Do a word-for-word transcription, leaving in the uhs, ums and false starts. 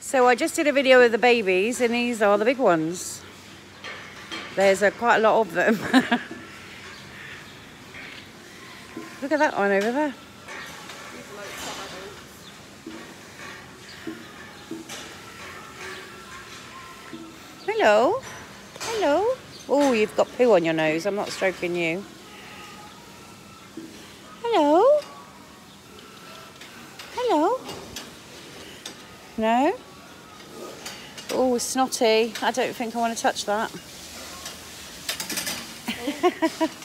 So I just did a video of the babies, and these are the big ones. There's uh, quite a lot of them. Look at that one over there. Hello. Hello. Oh, you've got poo on your nose. I'm not stroking you. Hello. Hello. No? Oh, snotty. I don't think I want to touch that.